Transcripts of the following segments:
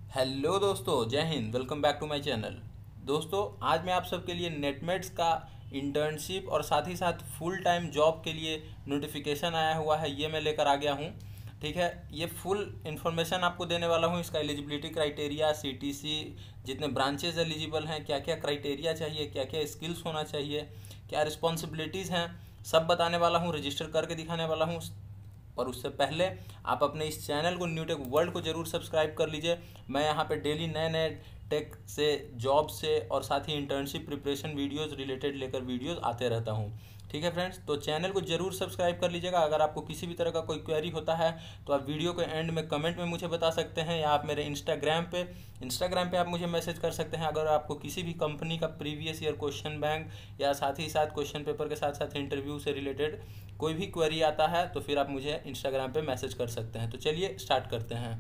Hello दोस्तों, जय हिंद। Welcome back to my channel. दोस्तों, आज मैं आप सबके लिए नेटमेट्स का इंटर्नशिप और साथ ही साथ फुल टाइम जॉब के लिए नोटिफिकेशन आया हुआ है, ये मैं लेकर आ गया हूँ। ठीक है, ये फुल इन्फॉर्मेशन आपको देने वाला हूँ। इसका एलिजिबिलिटी क्राइटेरिया, सीटीसी, जितने ब्रांचेज एलिजिबल हैं, क्या क्या क्राइटेरिया चाहिए, क्या क्या स्किल्स होना चाहिए, क्या रिस्पॉन्सिबिलिटीज़ हैं, सब बताने वाला हूँ, रजिस्टर करके दिखाने वाला हूँ। और उससे पहले आप अपने इस चैनल को न्यू टेक वर्ल्ड को जरूर सब्सक्राइब कर लीजिए। मैं यहाँ पे डेली नए नए टेक से, जॉब से और साथ ही इंटर्नशिप प्रिपरेशन वीडियोस रिलेटेड लेकर वीडियोस आते रहता हूँ। ठीक है फ्रेंड्स, तो चैनल को जरूर सब्सक्राइब कर लीजिएगा। अगर आपको किसी भी तरह का कोई क्वेरी होता है तो आप वीडियो के एंड में कमेंट में मुझे बता सकते हैं, या आप मेरे इंस्टाग्राम पे आप मुझे मैसेज कर सकते हैं। अगर आपको किसी भी कंपनी का प्रीवियस ईयर क्वेश्चन बैंक या साथ ही साथ क्वेश्चन पेपर के साथ साथ इंटरव्यू से रिलेटेड कोई भी क्वेरी आता है तो फिर आप मुझे इंस्टाग्राम पे मैसेज कर सकते हैं। तो चलिए स्टार्ट करते हैं।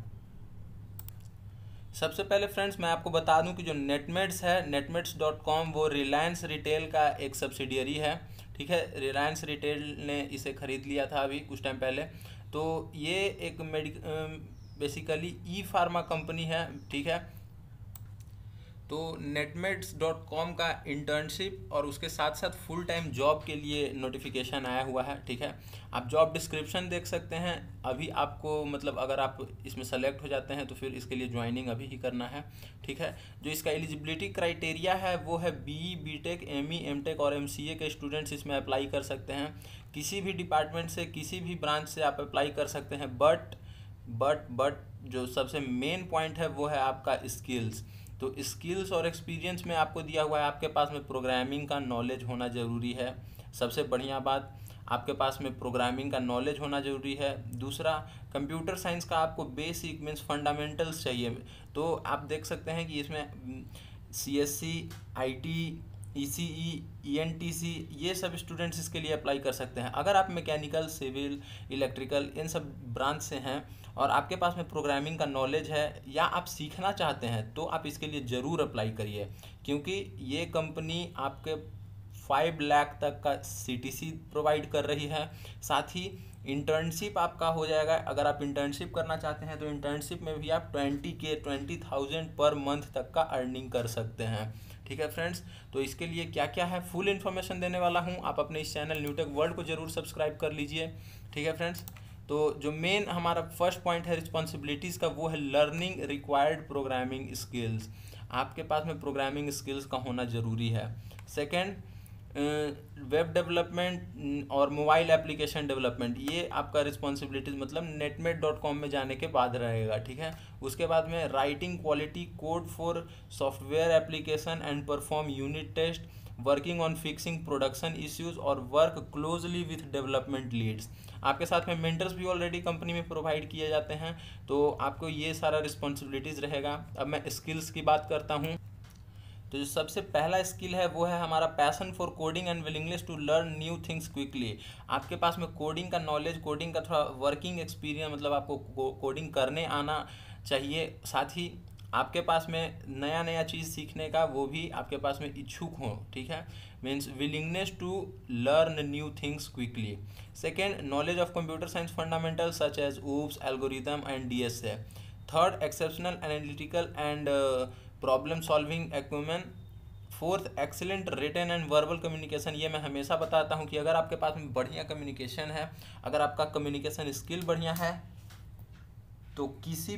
सबसे पहले फ्रेंड्स, मैं आपको बता दूं कि जो नेटमेट्स है, netmeds.com, वो रिलायंस रिटेल का एक सब्सिडियरी है। ठीक है, रिलायंस रिटेल ने इसे खरीद लिया था अभी कुछ टाइम पहले। तो ये एक बेसिकली ई फार्मा कंपनी है। ठीक है, तो netmeds.com का इंटर्नशिप और उसके साथ साथ फुल टाइम जॉब के लिए नोटिफिकेशन आया हुआ है। ठीक है, आप जॉब डिस्क्रिप्शन देख सकते हैं। अभी आपको मतलब अगर आप इसमें सेलेक्ट हो जाते हैं तो फिर इसके लिए ज्वाइनिंग अभी ही करना है। ठीक है, जो इसका एलिजिबिलिटी क्राइटेरिया है वो है बीई, बीटेक, एमई, एमटेक और एमसीए के स्टूडेंट्स इसमें अप्लाई कर सकते हैं। किसी भी डिपार्टमेंट से, किसी भी ब्रांच से आप अप्लाई कर सकते हैं। बट जो सबसे मेन पॉइंट है वो है आपका स्किल्स। तो स्किल्स और एक्सपीरियंस में आपको दिया हुआ है, आपके पास में प्रोग्रामिंग का नॉलेज होना ज़रूरी है। सबसे बढ़िया बात, आपके पास में प्रोग्रामिंग का नॉलेज होना ज़रूरी है। दूसरा, कंप्यूटर साइंस का आपको बेसिक मीन्स फंडामेंटल्स चाहिए। तो आप देख सकते हैं कि इसमें सीएससी, आईटी, ईसीई, ईएनटीसी, ये सब स्टूडेंट्स इसके लिए अप्लाई कर सकते हैं। अगर आप मैकेनिकल, सिविल, इलेक्ट्रिकल, इन सब ब्रांच से हैं और आपके पास में प्रोग्रामिंग का नॉलेज है या आप सीखना चाहते हैं तो आप इसके लिए ज़रूर अप्लाई करिए, क्योंकि ये कंपनी आपके 5 लाख तक का सीटीसी प्रोवाइड कर रही है। साथ ही इंटर्नशिप आपका हो जाएगा। अगर आप इंटर्नशिप करना चाहते हैं तो इंटर्नशिप में भी आप 20,000 पर मंथ तक का अर्निंग कर सकते हैं। ठीक है फ्रेंड्स, तो इसके लिए क्या क्या है फुल इन्फॉर्मेशन देने वाला हूँ। आप अपने इस चैनल न्यूटेक वर्ल्ड को जरूर सब्सक्राइब कर लीजिए। ठीक है फ्रेंड्स, तो जो मेन हमारा फर्स्ट पॉइंट है रिस्पॉन्सिबिलिटीज़ का, वो है लर्निंग रिक्वायर्ड प्रोग्रामिंग स्किल्स। आपके पास में प्रोग्रामिंग स्किल्स का होना ज़रूरी है। सेकेंड, वेब डेवलपमेंट और मोबाइल एप्लीकेशन डेवलपमेंट, ये आपका रिस्पॉन्सिबिलिटीज मतलब netmed.com में जाने के बाद रहेगा। ठीक है, उसके बाद में writing quality code for software application and perform unit test, working on fixing production issues और work closely with development leads. आपके साथ में मेंटर्स भी ऑलरेडी कंपनी में प्रोवाइड किए जाते हैं, तो आपको ये सारा रिस्पॉन्सिबिलिटीज़ रहेगा। अब मैं स्किल्स की बात करता हूँ। तो जो सबसे पहला स्किल है वो है हमारा passion for coding and willingness to learn new things quickly. आपके पास में कोडिंग का नॉलेज, कोडिंग का थोड़ा वर्किंग एक्सपीरियंस, मतलब आपको कोडिंग करने आना चाहिए। साथ ही आपके पास में नया नया चीज़ सीखने का वो भी आपके पास में इच्छुक हो। ठीक है, means willingness to learn new things quickly. Second, knowledge of computer science fundamental such as OOPs, algorithm and DSA. Third, exceptional analytical and problem solving acumen. Fourth, excellent written and verbal communication. ये मैं हमेशा बताता हूँ कि अगर आपके पास में बढ़िया कम्युनिकेशन है, अगर आपका कम्युनिकेशन स्किल बढ़िया है, तो किसी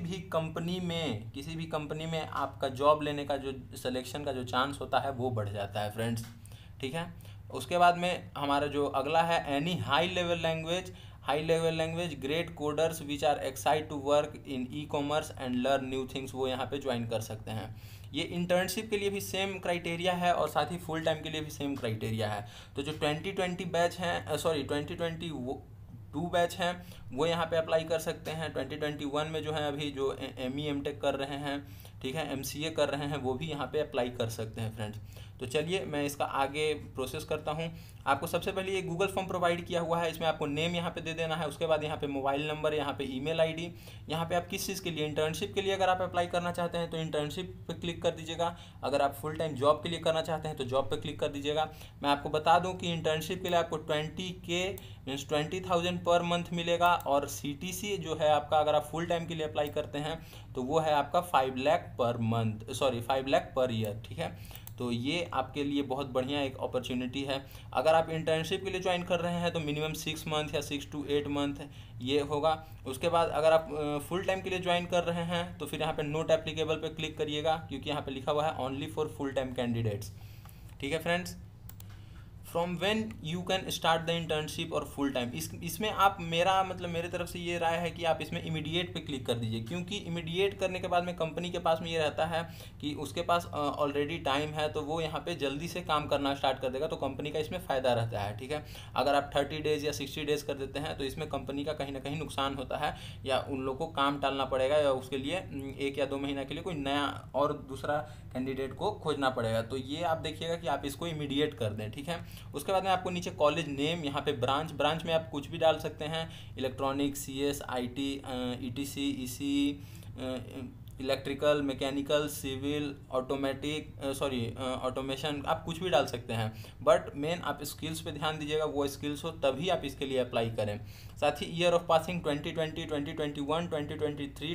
भी कंपनी में आपका जॉब लेने का जो सिलेक्शन का जो चांस होता है वो बढ़ जाता है फ्रेंड्स। ठीक है, उसके बाद में हमारा जो अगला है any high level language great coders which are excite to work in e commerce and learn new things, वो यहाँ पे ज्वाइन कर सकते हैं। ये इंटर्नशिप के लिए भी सेम क्राइटेरिया है और साथ ही फुल टाइम के लिए भी सेम क्राइटेरिया है। तो जो 2020 बैच हैं, 2022 बैच हैं, वो यहाँ पे अप्लाई कर सकते हैं। 2021 में जो है अभी जो एमई एमटेक कर रहे हैं, ठीक है, एमसीए कर रहे हैं, वो भी यहाँ पे अप्लाई कर सकते हैं फ्रेंड्स। तो चलिए मैं इसका आगे प्रोसेस करता हूँ। आपको सबसे पहले ये गूगल फॉर्म प्रोवाइड किया हुआ है, इसमें आपको नेम यहाँ पे दे देना है, उसके बाद यहाँ पे मोबाइल नंबर, यहाँ पे ईमेल आईडी, यहाँ पे आप किस चीज़ के लिए, इंटर्नशिप के लिए अगर आप अप्लाई करना चाहते हैं तो इंटर्नशिप पे क्लिक कर दीजिएगा, अगर आप फुल टाइम जॉब के लिए करना चाहते हैं तो जॉब पे क्लिक कर दीजिएगा। मैं आपको बता दूं कि इंटर्नशिप के लिए आपको 20K मीन्स 20,000 पर मंथ मिलेगा, और CTC जो है आपका, अगर आप फुल टाइम के लिए अप्लाई करते हैं तो वो है आपका 5 lakh per month, sorry 5 lakh per year, ठीक है। तो ये आपके लिए बहुत बढ़िया एक अपॉर्चुनिटी है। अगर आप इंटर्नशिप के लिए ज्वाइन कर रहे हैं तो मिनिमम 6 मंथ या 6 to 8 मंथ ये होगा। उसके बाद अगर आप फुल टाइम के लिए ज्वाइन कर रहे हैं तो फिर यहाँ पे नोट एप्लीकेबल पे क्लिक करिएगा, क्योंकि यहाँ पे लिखा हुआ है only for full time candidates, ठीक है friends. From when you can start the internship और फुल टाइम, इसमें आप, मेरा मतलब मेरे तरफ से ये राय है कि आप इसमें इमीडिएट पे क्लिक कर दीजिए, क्योंकि इमीडिएट करने के बाद में कंपनी के पास में ये रहता है कि उसके पास ऑलरेडी टाइम है, तो वो यहाँ पे जल्दी से काम करना स्टार्ट कर देगा, तो कंपनी का इसमें फ़ायदा रहता है, ठीक है। अगर आप 30 डेज़ या 60 डेज़ कर देते हैं तो इसमें कंपनी का कहीं ना कहीं नुकसान होता है, या उन लोग को काम टालना पड़ेगा, या उसके लिए 1 या 2 महीना के लिए कोई नया और दूसरा कैंडिडेट को खोजना पड़ेगा। तो ये आप देखिएगा कि आप इसको इमीडिएट कर दें, ठीक है। उसके बाद में आपको नीचे कॉलेज नेम, यहाँ पे ब्रांच में आप कुछ भी डाल सकते हैं, electronics, CS, IT, ETC, EC, electrical, mechanical, civil, automation, आप कुछ भी डाल सकते हैं, बट मेन आप स्किल्स पे ध्यान दीजिएगा, वो स्किल्स हो तभी आप इसके लिए अप्लाई करें। साथ ही year of passing 2020, 2021, 2023,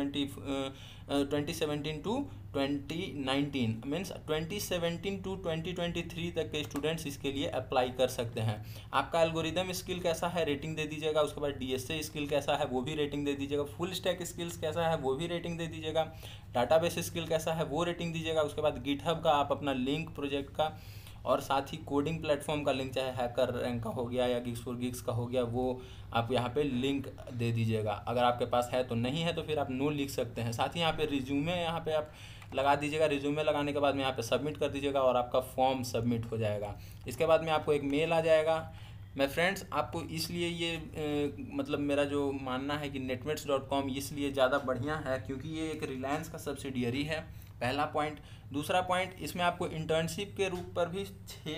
2017 to 2019 means 2017 to 2023 तक के स्टूडेंट्स इसके लिए अप्लाई कर सकते हैं। आपका एल्गोरिदम स्किल कैसा है रेटिंग दे दीजिएगा, उसके बाद DSA स्किल कैसा है वो भी रेटिंग दे दीजिएगा, फुल स्टैक स्किल्स कैसा है वो भी रेटिंग दे दीजिएगा, डाटाबेस स्किल कैसा है वो रेटिंग दीजिएगा, उसके बाद गिटहब का आप अपना लिंक प्रोजेक्ट का, और साथ ही कोडिंग प्लेटफॉर्म का लिंक, चाहे हैकर रैंक का हो गया या Gigs का हो गया, वो आप यहाँ पे लिंक दे दीजिएगा। अगर आपके पास है तो, नहीं है तो फिर आप नो लिख सकते हैं। साथ ही यहाँ पे रिज्यूमे यहाँ पे आप लगा दीजिएगा, रिज्यूमे लगाने के बाद में यहाँ पे सबमिट कर दीजिएगा और आपका फॉर्म सबमिट हो जाएगा। इसके बाद में आपको एक मेल आ जाएगा। मैं फ्रेंड्स आपको इसलिए ये मतलब मेरा जो मानना है कि netmates.com इसलिए ज़्यादा बढ़िया है क्योंकि ये एक रिलायंस का सब्सिडियरी है, पहला पॉइंट। दूसरा पॉइंट, इसमें आपको इंटर्नशिप के रूप पर भी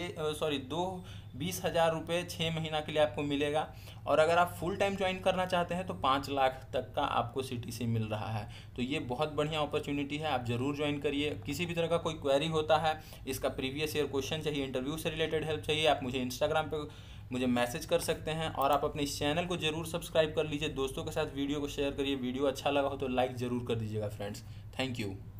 20,000 रुपये 6 महीना के लिए आपको मिलेगा, और अगर आप फुल टाइम ज्वाइन करना चाहते हैं तो 5 लाख तक का आपको CTC मिल रहा है। तो ये बहुत बढ़िया अपॉर्चुनिटी है, आप ज़रूर ज्वाइन करिए। किसी भी तरह का कोई क्वेरी होता है, इसका प्रीवियस ईयर क्वेश्चन चाहिए, इंटरव्यू से रिलेटेड हेल्प चाहिए, आप मुझे इंस्टाग्राम पे मुझे मैसेज कर सकते हैं, और आप अपने इस चैनल को जरूर सब्सक्राइब कर लीजिए, दोस्तों के साथ वीडियो को शेयर करिए, वीडियो अच्छा लगा हो तो लाइक ज़रूर कर दीजिएगा फ्रेंड्स। Thank you.